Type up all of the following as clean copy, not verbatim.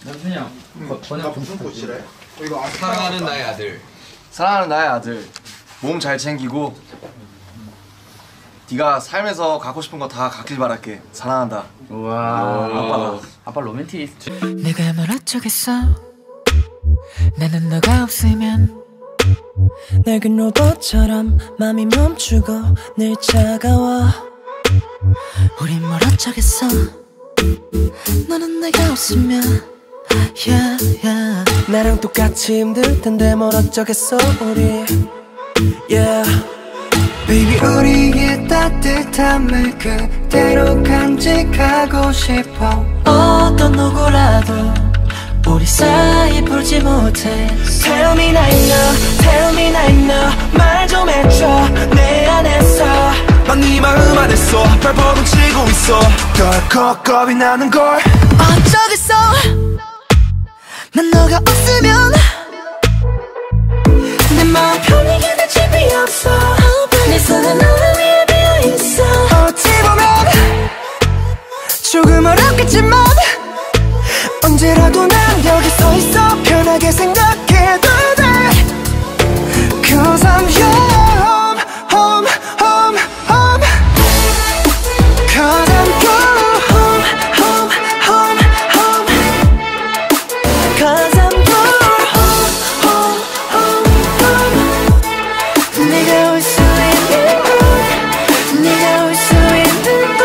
남준이 형 나 무슨 꽃이래? 이거 사랑하는 나의 아들. 사랑하는 나의 아들, 몸 잘 챙기고 네가 삶에서 갖고 싶은 거 다 갖길 바랄게. 사랑한다. 우와. 아빠 로맨티스트. 내가 뭘 어쩌겠어. 나는 너가 없으면 낡은 로봇처럼 맘이 멈추고 늘 차가워. 우린 뭘 어쩌겠어. 너는 내가 없으면 yeah, yeah. 나랑 똑같이 힘들 텐데 뭘 어쩌겠어 우리 yeah. Baby 우리의 따뜻함을 그대로 간직하고 싶어. 어떤 누구라도 우리 사이 풀지 못해. Tell me now, tell me now. 말 좀 해줘 내 안에서. 난 네 마음 안에서 발버둥 치고 있어. 덜컥 겁이 나는 걸 어쩌겠어. 난 너가 없으면 내 마음 편히 견딜 집이 없어. 내 손은 너를 위해 비어있어. 어찌 보면 조금 어렵겠지만 언제라도 난 여기 서있어. 편하게 생각해도 돼. Cause I'm your home, home, home, home. Cause I'm your home, home, home, home. Cause I'm your home, home, home, home. 네가 올 수 있는 곳, 네가 올 수 있는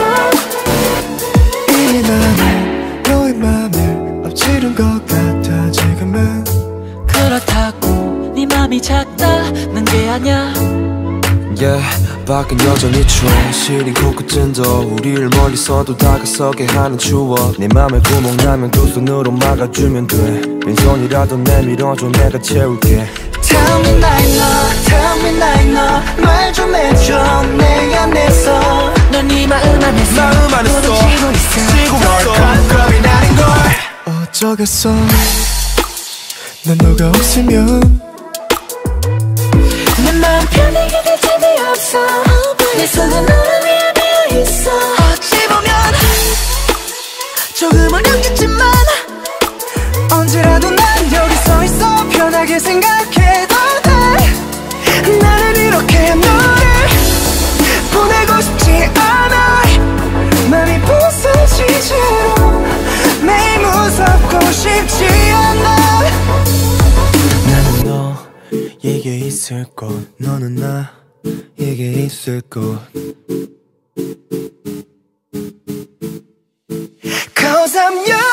곳. 이 맘에 너의 맘을 엎치는 것 같아 지금은. 그렇다고 네 맘이 작다는 게 아냐. Yeah, 밖은 여전히 추워. 시린 코끝은도 우리를 멀리서도 다가서게 하는 추억. 내 맘에 구멍 나면 두 손으로 막아주면 돼. 빈손이라도 내밀어줘 내가 채울게. Tell me now, tell me now. 말 좀 해줘 내 안에서. 넌 네 마음 안에서 마음 안에서 지고 있어. 겁이 나는 걸 어쩌겠어. 난 너가 없으면 내 마음 편히 견딜 집이 없어. 내 손은 너를 위해 비어있어. 어찌 보면 조금 어렵겠지만 언제라도 난 여기 서있어. 편하게 생각해도 돼. 나는 이렇게 너를 보내고 싶지 않아. 맘이 부서지도록 매일 무섭고 싶지 않아. 나는 너에게 있을 것, 너는 나에게 있을 것. Cause I'm yours.